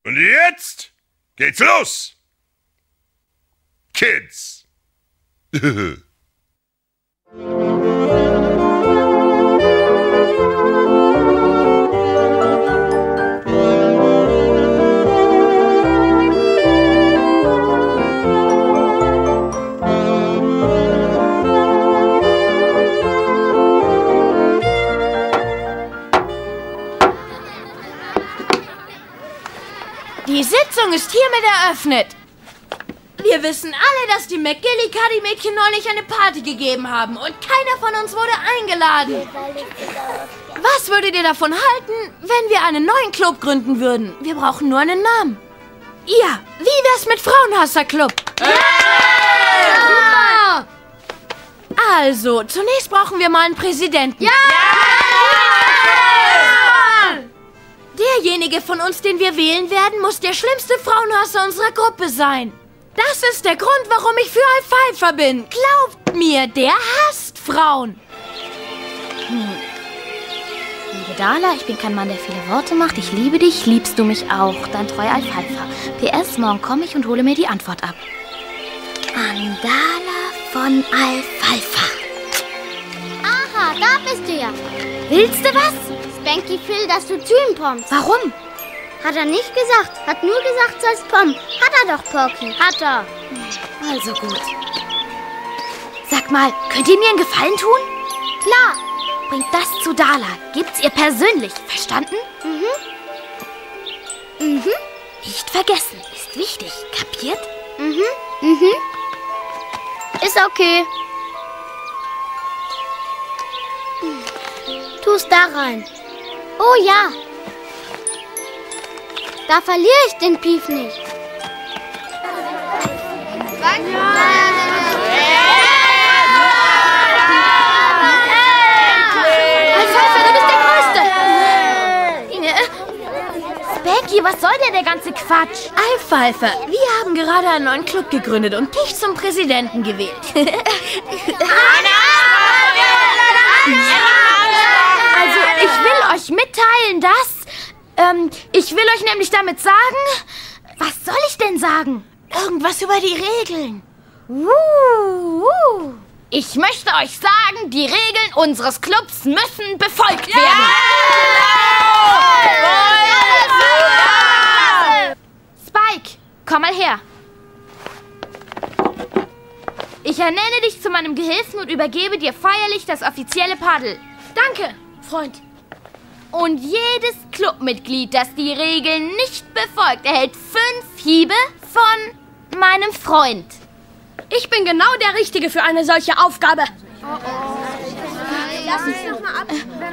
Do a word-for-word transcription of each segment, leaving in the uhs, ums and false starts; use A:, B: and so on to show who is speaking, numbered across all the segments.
A: Und jetzt geht's los! Kids!
B: Die Sitzung ist hiermit eröffnet. Wir wissen alle, dass die McGillicuddy-Mädchen neulich eine Party gegeben haben und keiner von uns wurde eingeladen. Was würdet ihr davon halten, wenn wir einen neuen Club gründen würden? Wir brauchen nur einen Namen. Ja, wie wär's mit Frauenhasser-Club?
C: Ja!
B: Also, zunächst brauchen wir mal einen Präsidenten.
C: Ja!
B: Derjenige von uns, den wir wählen werden, muss der schlimmste Frauenhasser unserer Gruppe sein. Das ist der Grund, warum ich für Alfalfa bin. Glaubt mir, der hasst Frauen.
C: Hm. Liebe Dala, ich bin kein Mann, der viele Worte macht. Ich liebe dich, liebst du mich auch. Dein treuer Alfalfa. P S, morgen komme ich und hole mir die Antwort ab. An Dala von Alfalfa.
D: Aha, da bist du ja.
C: Willst du was?
D: Spanky will, dass du zu ihm kommst.
C: Warum?
D: Hat er nicht gesagt. Hat nur gesagt, sollst kommen. Hat er doch, Porky. Hat er.
C: Also gut. Sag mal, könnt ihr mir einen Gefallen tun?
D: Klar.
C: Bringt das zu Dala. Gibt's ihr persönlich. Verstanden?
D: Mhm. Mhm.
C: Nicht vergessen. Ist wichtig. Kapiert?
D: Mhm. Mhm. Ist okay. Tu's da rein. Oh ja. Da verliere ich den Pief nicht.
C: Alfalfa, du bist der Größte. Spanky, was soll denn der ganze Quatsch?
B: Alfalfa, wir haben gerade einen neuen Club gegründet und dich zum Präsidenten gewählt.
C: Also, ich will euch mitteilen, dass... Ähm, ich will euch nämlich damit sagen... Was soll ich denn sagen?
B: Irgendwas über die Regeln.
C: Uh, uh. Ich möchte euch sagen, die Regeln unseres Clubs müssen befolgt werden. Ja! Spike, komm mal her. Ich ernenne dich zu meinem Gehilfen und übergebe dir feierlich das offizielle Paddel.
B: Danke, Freund.
C: Und jedes Clubmitglied, das die Regeln nicht befolgt, erhält fünf Hiebe von meinem Freund.
B: Ich bin genau der Richtige für eine solche Aufgabe.
D: Oh, oh. Lass uns doch mal ab.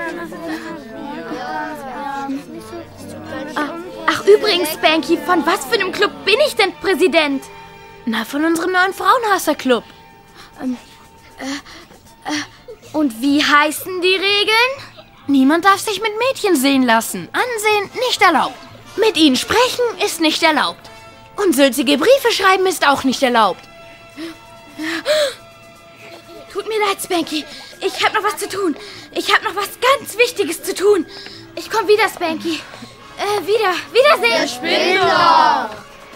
C: Ach, ach, übrigens, Spanky, von was für einem Club bin ich denn Präsident?
B: Na, von unserem neuen Frauenhasser-Club.
C: Ähm, äh, äh, und wie heißen die Regeln?
B: Niemand darf sich mit Mädchen sehen lassen. Ansehen nicht erlaubt. Mit ihnen sprechen ist nicht erlaubt. Und sülzige Briefe schreiben ist auch nicht erlaubt.
C: Tut mir leid, Spanky. Ich habe noch was zu tun. Ich habe noch was ganz Wichtiges zu tun. Ich komme wieder, Spanky. Äh, wieder. Wiedersehen.
D: Ich bin doch.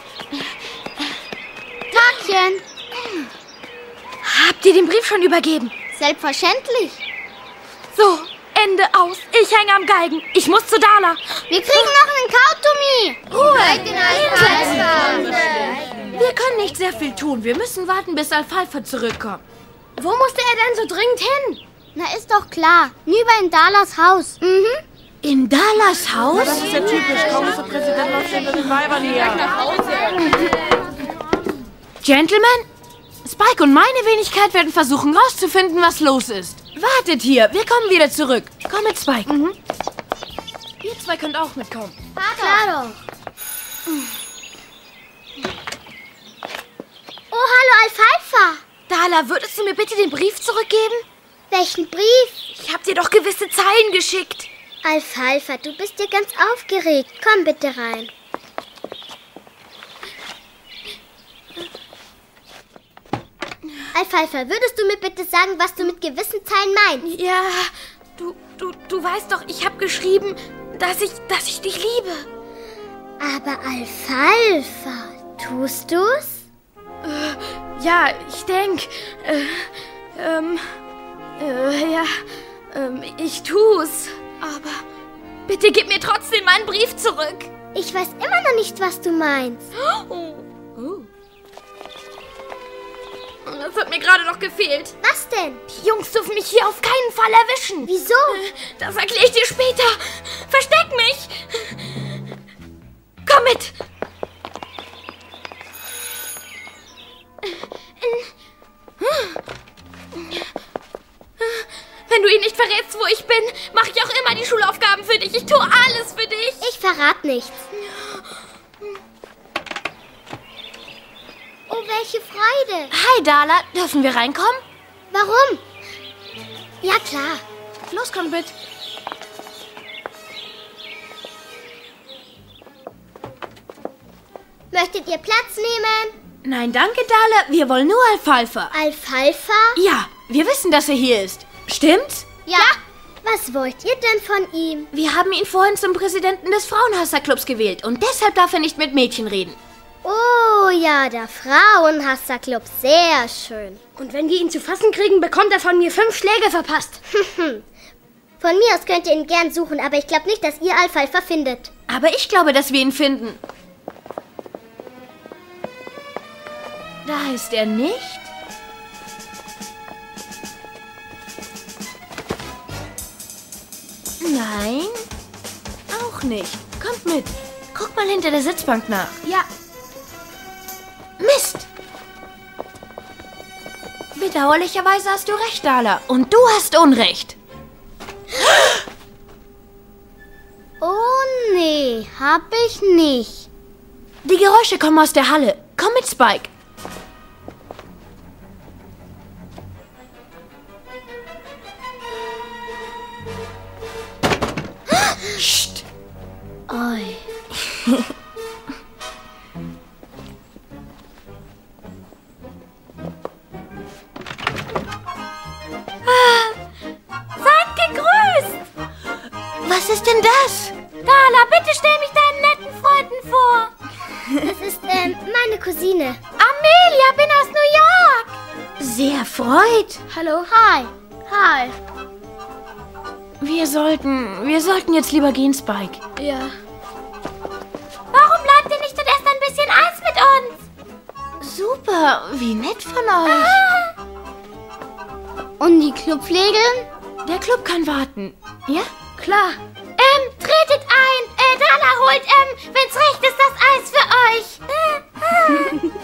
D: Tagchen.
C: Habt ihr den Brief schon übergeben?
D: Selbstverständlich.
C: So, Ende aus. Ich hänge am Galgen. Ich muss zu Dala.
D: Wir kriegen noch einen Kaugummi.
B: Ruhe. Wir können nicht sehr viel tun. Wir müssen warten, bis Alfalfa zurückkommt.
D: Wo musste er denn so dringend hin? Na, ist doch klar. Nüber in Dalas Haus. Mhm.
B: In Dalas Haus?
E: Das ist ja typisch. Kaum ist der Präsident läuft hinter den Weibern her.
B: Gentlemen, Spike und meine Wenigkeit werden versuchen, rauszufinden, was los ist. Wartet hier, wir kommen wieder zurück. Komm mit, Spike.
C: Mhm.
B: Ihr zwei könnt auch mitkommen.
D: Klar doch. Oh, hallo, Alfalfa.
C: Dala, würdest du mir bitte den Brief zurückgeben?
D: Welchen Brief?
C: Ich hab dir doch gewisse Zeilen geschickt.
D: Alfalfa, du bist ja ganz aufgeregt. Komm bitte rein. Alfalfa, würdest du mir bitte sagen, was du mit gewissen Zeilen meinst?
C: Ja, du, du, du weißt doch, ich habe geschrieben, dass ich, dass ich dich liebe.
D: Aber Alfalfa, tust du's?
C: Äh, ja, ich denk, äh, ähm, äh, ja, ähm, ich tu's. Aber bitte gib mir trotzdem meinen Brief zurück.
D: Ich weiß immer noch nicht, was du meinst.
C: Oh. Oh. Das hat mir gerade noch gefehlt.
D: Was denn?
C: Die Jungs dürfen mich hier auf keinen Fall erwischen.
D: Wieso?
C: Das erkläre ich dir später. Versteck mich. Komm mit. Wenn du ihn nicht verrätst, wo ich bin, mache ich auch immer die Schulaufgaben für dich. Ich tue alles für dich.
D: Ich verrate nichts. Oh, welche Freude.
C: Hi, Dala. Dürfen wir reinkommen?
D: Warum? Ja, klar.
C: Los, komm mit.
D: Möchtet ihr Platz nehmen?
B: Nein, danke, Dala. Wir wollen nur Alfalfa.
D: Alfalfa?
B: Ja, wir wissen, dass er hier ist. Stimmt's?
D: Ja. Was wollt ihr denn von ihm?
B: Wir haben ihn vorhin zum Präsidenten des Frauenhasserclubs gewählt und deshalb darf er nicht mit Mädchen reden.
D: Oh ja, der Frauenhasserclub. Sehr schön.
F: Und wenn wir ihn zu fassen kriegen, bekommt er von mir fünf Schläge verpasst.
D: Von mir aus könnt ihr ihn gern suchen, aber ich glaube nicht, dass ihr Alfalfa findet.
B: Aber ich glaube, dass wir ihn finden. Da ist er nicht. Nein, auch nicht. Kommt mit. Guck mal hinter der Sitzbank nach.
C: Ja.
B: Mist! Bedauerlicherweise hast du recht, Dala. Und du hast Unrecht.
D: Oh nee, hab ich nicht.
B: Die Geräusche kommen aus der Halle. Komm mit, Spike. Psst.
D: Oi.
B: Was ist denn das?
D: Dala, bitte stell mich deinen netten Freunden vor. Das ist, ähm, meine Cousine. Amelia, bin aus New York.
B: Sehr freut.
D: Hallo. Hi. Hi.
B: Wir sollten, wir sollten jetzt lieber gehen, Spike.
C: Ja.
D: Warum bleibt ihr nicht zuerst ein bisschen Eis mit uns?
B: Super, wie nett von euch.
D: Ah. Und die Clubflegeln?
B: Der Club kann warten. Ja?
C: Klar.
D: Ähm, tretet ein. Äh, Dala holt, ähm, wenn's recht ist, das Eis für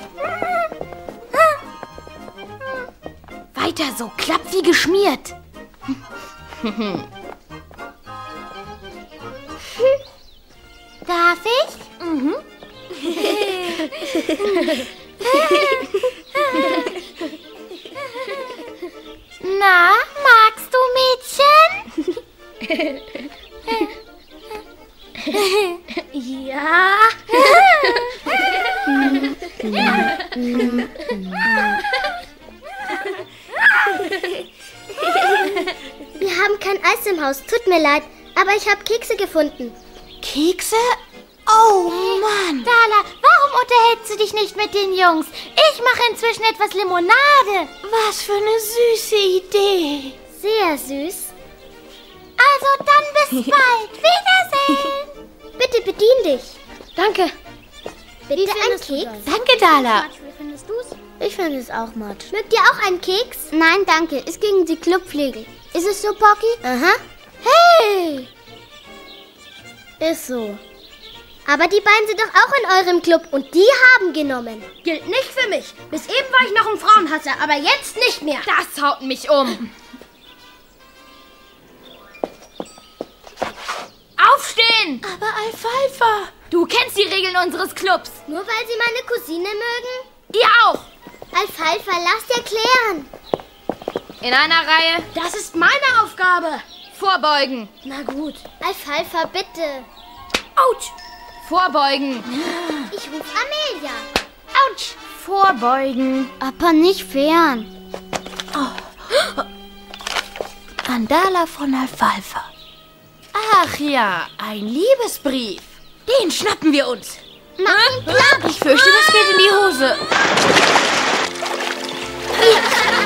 D: euch.
C: Weiter so, klappt wie geschmiert.
D: Darf ich?
B: Mhm.
D: Na, magst du Mädchen?
F: Ja.
D: Wir haben kein Eis im Haus, tut mir leid, aber ich habe Kekse gefunden.
B: Kekse? Oh, Mann.
D: Dala, warum unterhältst du dich nicht mit den Jungs? Ich mache inzwischen etwas Limonade.
B: Was für eine süße Idee.
D: Sehr süß. Also dann bis bald. Wiedersehen. Bitte bedien dich.
F: Danke.
D: Bitte ein Keks.
B: Danke, Dala.
D: Wie findest du's?
F: Ich finde es auch matsch.
D: Mögt ihr auch einen Keks? Nein, danke. Ist gegen die Clubflegel. Ist es so, Pocky? Aha. Hey!
F: Ist so.
D: Aber die beiden sind doch auch in eurem Club und die haben genommen.
F: Gilt nicht für mich. Bis eben war ich noch ein Frauenhasser, aber jetzt nicht mehr.
C: Das haut mich um. Aufstehen!
B: Aber Alfalfa.
C: Du kennst die Regeln unseres Clubs.
D: Nur weil sie meine Cousine mögen?
C: Ihr auch.
D: Alfalfa, lass dir klären.
C: In einer Reihe.
F: Das ist meine Aufgabe.
C: Vorbeugen.
F: Na gut.
D: Alfalfa, bitte.
C: Autsch. Vorbeugen.
D: Ich rufe Amelia.
C: Autsch. Vorbeugen.
D: Aber nicht fern.
B: An Dala von Alfalfa. Ach ja, ein Liebesbrief. Den schnappen wir uns.
D: Mach ihn platt.
B: Ich fürchte, das geht in die Hose.
D: Hier,